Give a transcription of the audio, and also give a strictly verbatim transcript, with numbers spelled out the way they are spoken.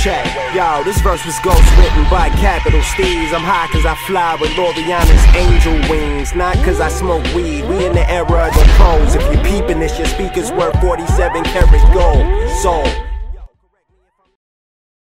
Check, yo, this verse was ghost written by capital Steez. I'm high cause I fly with Loriana's angel wings, not cause I smoke weed. We in the era of the pros. If you peeping this, your speakers worth forty-seven karat gold. Soul.